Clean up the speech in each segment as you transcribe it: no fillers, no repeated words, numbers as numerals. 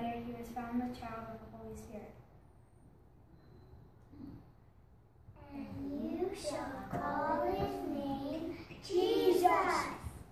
whether he was found the child of the Holy Spirit. And you shall call his name Jesus.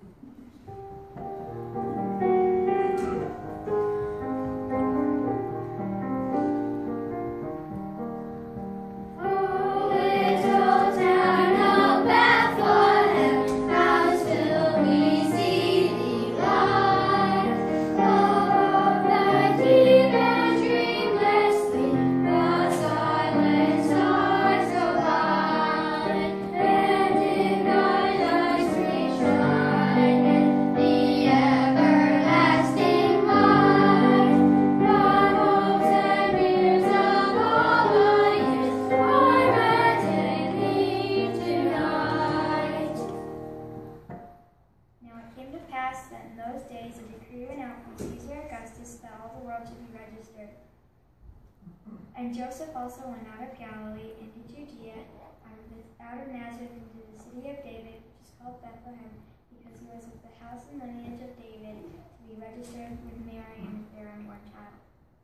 And Joseph also went out of Galilee into Judea, out of Nazareth into the city of David, which is called Bethlehem, because he was of the house and lineage of David, to be registered with Mary and their unborn child.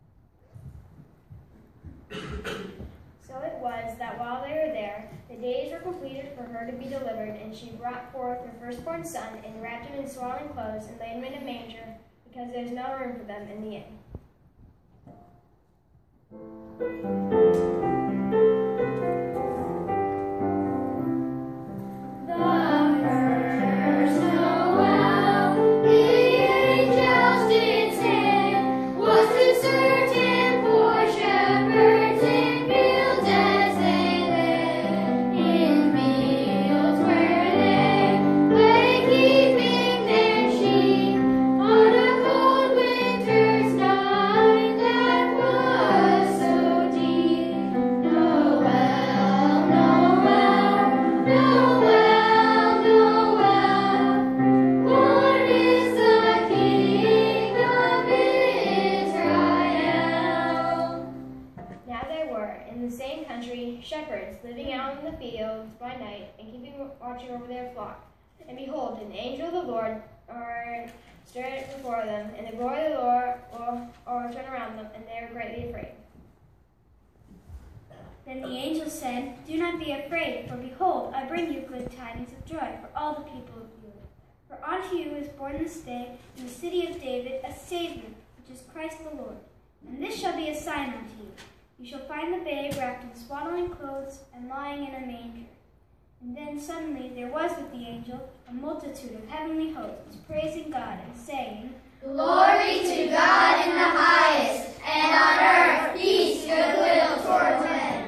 So it was that while they were there, the days were completed for her to be delivered, and she brought forth her firstborn son, and wrapped him in swaddling clothes, and laid him in a manger, because there was no room for them in the inn. Shepherds living out in the fields by night and keeping watching over their flock. And behold, an angel of the Lord stood before them, and the glory of the Lord was turned around them, and they were greatly afraid. Then the angel said, "Do not be afraid, for behold, I bring you good tidings of joy for all the people of the earth. For unto you is born this day in the city of David a Savior, which is Christ the Lord. And this shall be a sign unto you. You shall find the babe wrapped in swaddling clothes and lying in a manger." And then suddenly there was with the angel a multitude of heavenly hosts, praising God and saying, "Glory to God in the highest, and on earth peace, goodwill toward men."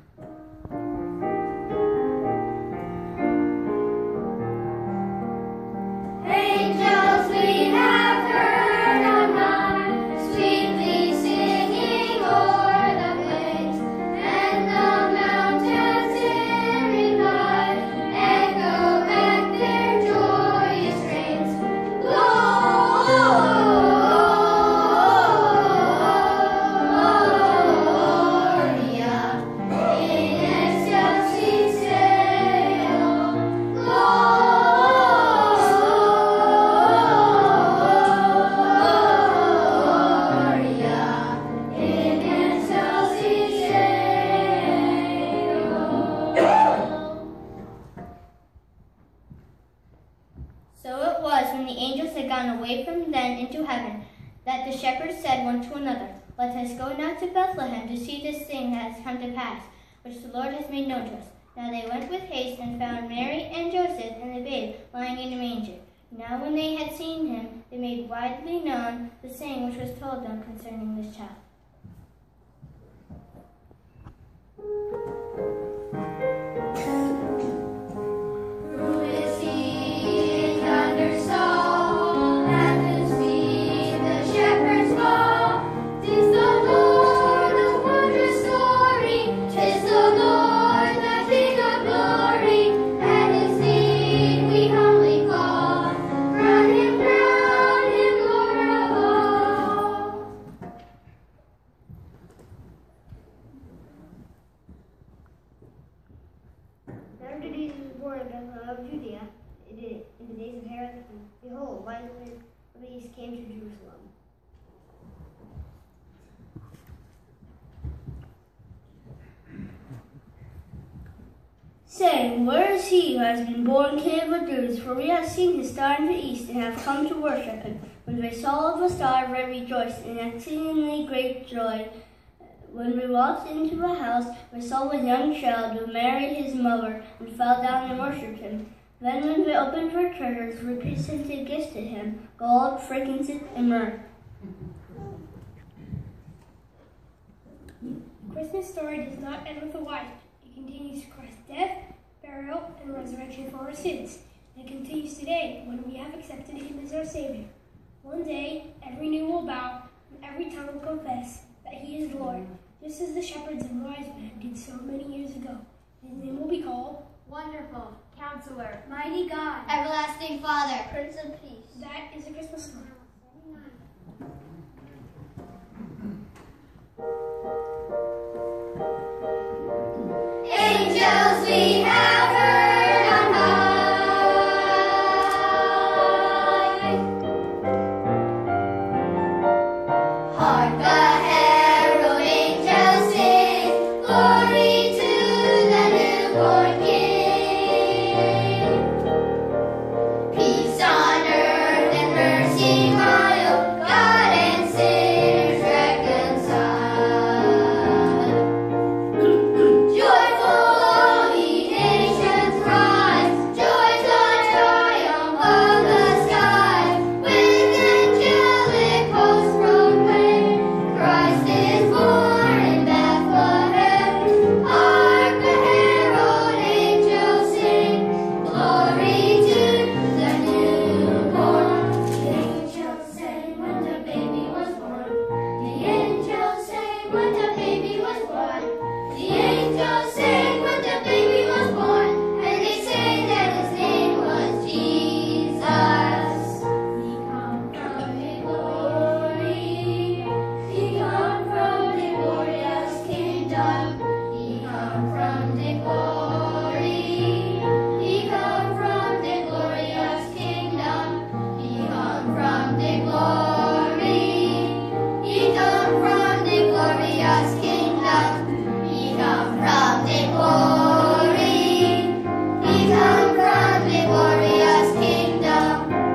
Angels we have heard on high, sweetly singing o'er the plains, and the mountains in reply echo back their joyous strains. Gloria in excelsis Gloria in excelsis So it was, when the angels had gone away from them into heaven, that the shepherds said one to another, "Let us go now to Bethlehem to see this thing that has come to pass, which the Lord has made known to us." Now they went with haste and found Mary and Joseph and the babe lying in a manger. Now when they had seen him, they made widely known the saying which was told them concerning this child. Who is he in yonder stall, at whose feet the shepherds fall? 'Tis the Lord of wondrous story, 'tis the Lord, the King of glory. At his name we humbly call, crown him Lord of all. Now Jesus was born in Bethlehem of Judea in the days of Herod the king. Behold, wise men from the east came to Jerusalem. saying, Where is he who has been born King of the Jews? For we have seen his star in the east, and have come to worship him. When they saw the star, they rejoiced in exceedingly great joy. When we walked into the house, we saw a young child with Mary his mother, and fell down and worshipped him. Then when we opened our treasures, we presented gifts to him, gold, frankincense, and myrrh. The Christmas story does not end with the wise. It continues Christ's death, burial, and resurrection for our sins. And it continues today when we have accepted him as our Savior. One day, every knee will bow, and every tongue will confess that he is Lord, just as the shepherds and wise men did so many years ago. His name will be called Wonderful, Counselor, Mighty God, Everlasting Father, Prince of Peace. That is a Christmas story. angels we have heard on high. Hark the herald angels sing, glory to the newborn King. Peace on earth and mercy mild, God and sinners reconciled. Joyful all ye nations rise, joy the triumph of the skies. With angelic hosts proclaim, Christ is born in Bethlehem. Hark the herald angels sing, glory to the newborn. The angels sang when the baby was born. The angels sang when the baby was born. The angels sang when the baby was born, and they sang that his name was Jesus. He come from the glory, he come from the glorious kingdom. He come from the glory, he come from the glorious kingdom. He come from the glory, he come from the glorious kingdom. He come from the glory, he come from the glorious kingdom.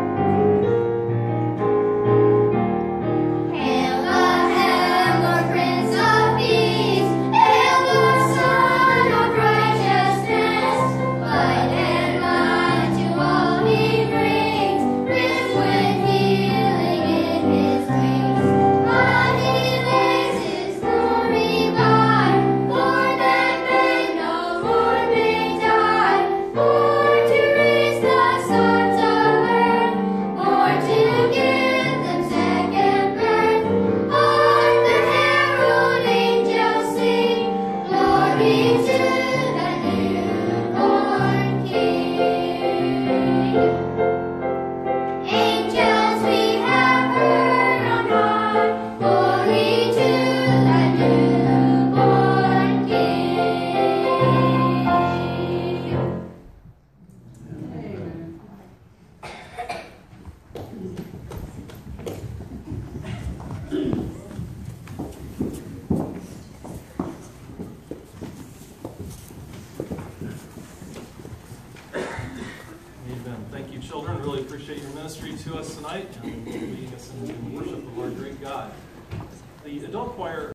Hail Bethlehem, Lord Prince of Peace, hail Lord Son of righteousness. Light and light to all he brings, rich with healing in his wings. On he lays his glory by, born that men no more may die. Born to raise the sons of earth, born to give them second birth. Hark the herald angels sing, glory to the newborn King. Angels we have heard on high, glory to the newborn King. Amen. Thank you, children. Really appreciate your ministry to us tonight and leading us in worship of our great God. The adult choir